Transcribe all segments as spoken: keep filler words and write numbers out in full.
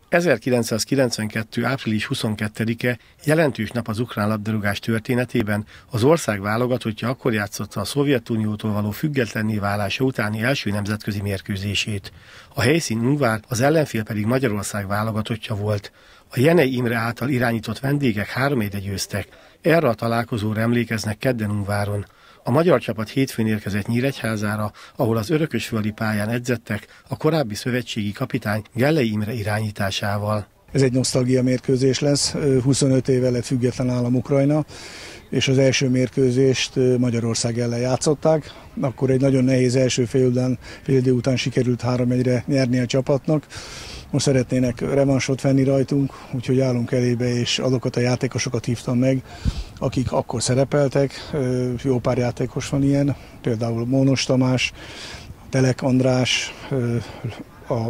ezerkilencszázkilencvenkettő. április huszonkettedike jelentős nap az ukrán labdarúgás történetében. Az ország válogatottja akkor játszotta a Szovjetuniótól való függetlenné válása utáni első nemzetközi mérkőzését. A helyszín Ungvár, az ellenfél pedig Magyarország válogatottja volt. A Jenei Imre által irányított vendégek három egyre győztek. Erre a találkozóra emlékeznek kedden Ungváron. A magyar csapat hétfőn érkezett Nyíregyházára, ahol az örökösföldi pályán edzettek a korábbi szövetségi kapitány Gellei Imre irányításával. Ez egy nosztalgia mérkőzés lesz, huszonöt éve lett független állam Ukrajna, és az első mérkőzést Magyarország ellen játszották. Akkor egy nagyon nehéz első fél idő után sikerült három egyre nyerni a csapatnak. Most szeretnének revansot venni rajtunk, úgyhogy állunk elébe, és azokat a játékosokat hívtam meg, akik akkor szerepeltek. Jó pár játékos van ilyen, például Mónos Tamás, Telek András, a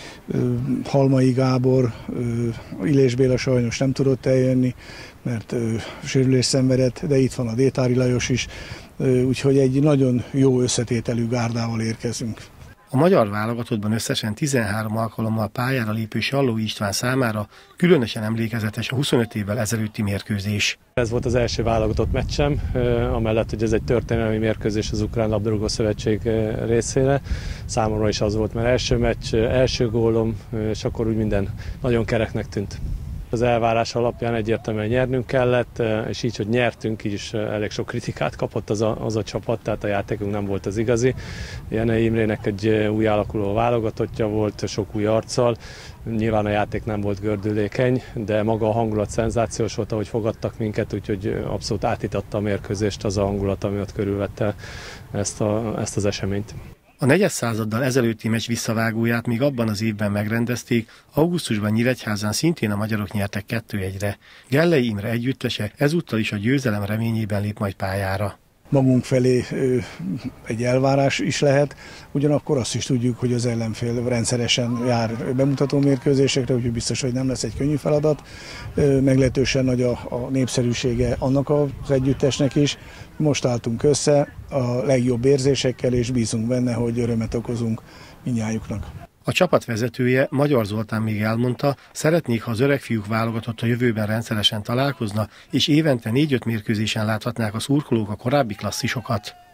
Halmai Gábor, Illés Béla sajnos nem tudott eljönni, mert sérülés szenvedett, de itt van a Détári Lajos is, úgyhogy egy nagyon jó összetételű gárdával érkezünk. A magyar válogatottban összesen tizenhárom alkalommal pályára lépő Sallói István számára különösen emlékezetes a huszonöt évvel ezelőtti mérkőzés. Ez volt az első válogatott meccsem, amellett, hogy ez egy történelmi mérkőzés az Ukrán Labdarúgó Szövetség részére. Számomra is az volt, mert első meccs, első gólom, és akkor úgy minden nagyon kereknek tűnt. Az elvárás alapján egyértelműen nyernünk kellett, és így, hogy nyertünk, így is elég sok kritikát kapott az a, az a csapat, tehát a játékunk nem volt az igazi. Jenei Imrének egy új alakuló válogatottja volt, sok új arccal. Nyilván a játék nem volt gördülékeny, de maga a hangulat szenzációs volt, ahogy fogadtak minket, úgyhogy abszolút átítatta a mérkőzést az a hangulat, ami ott körülvette ezt, a, ezt az eseményt. A negyedszázaddal ezelőtti meccs visszavágóját még abban az évben megrendezték, augusztusban Nyíregyházán szintén a magyarok nyertek kettő egyre. Gellei Imre együttese ezúttal is a győzelem reményében lép majd pályára. Magunk felé egy elvárás is lehet, ugyanakkor azt is tudjuk, hogy az ellenfél rendszeresen jár bemutató mérkőzésekre, úgyhogy biztos, hogy nem lesz egy könnyű feladat. Meglehetősen nagy a, a népszerűsége annak az együttesnek is. Most álltunk össze a legjobb érzésekkel, és bízunk benne, hogy örömet okozunk mindnyájuknak. A csapat vezetője, Magyar Zoltán még elmondta, szeretnék, ha az öreg fiúk válogatott a jövőben rendszeresen találkozna, és évente négy-öt mérkőzésen láthatnák a szurkolók a korábbi klasszisokat.